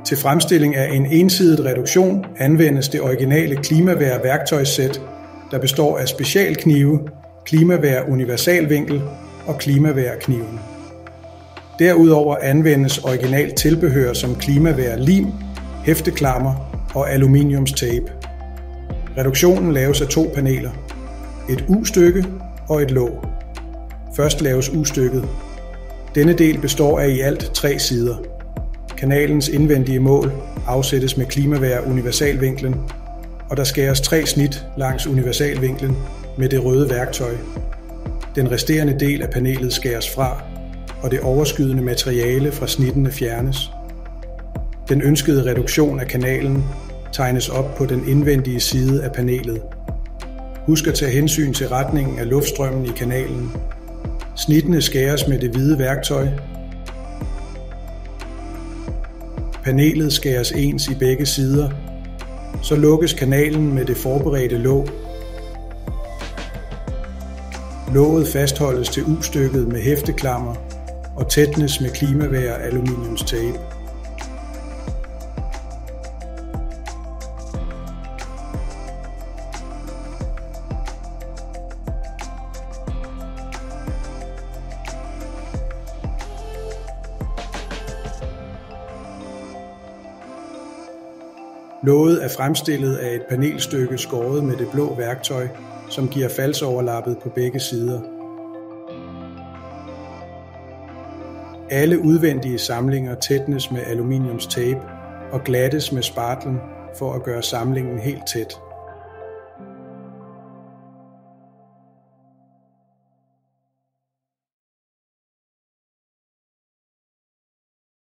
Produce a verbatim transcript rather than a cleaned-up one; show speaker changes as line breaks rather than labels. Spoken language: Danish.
Til fremstilling af en ensidig reduktion anvendes det originale Klimavær værktøjssæt, der består af specialknive, Klimavær universalvinkel og Klimavær kniven. Derudover anvendes originalt tilbehør som Klimavær lim, hæfteklammer og aluminiumstape. Reduktionen laves af to paneler, et U-stykke og et låg. Først laves U-stykket. Denne del består af i alt tre sider. Kanalens indvendige mål afsættes med Klimavær universalvinklen, og der skæres tre snit langs universalvinklen med det røde værktøj. Den resterende del af panelet skæres fra, og det overskydende materiale fra snittene fjernes. Den ønskede reduktion af kanalen tegnes op på den indvendige side af panelet. Husk at tage hensyn til retningen af luftstrømmen i kanalen. Snittene skæres med det hvide værktøj. Panelet skæres ens i begge sider. Så lukkes kanalen med det forberedte låg. Låget fastholdes til U-stykket med hæfteklammer og tætnes med Klimavær aluminiumstape. Låget er fremstillet af et panelstykke skåret med det blå værktøj, som giver falsoverlappet på begge sider. Alle udvendige samlinger tætnes med aluminiumstape og glattes med spartlen for at gøre samlingen helt tæt.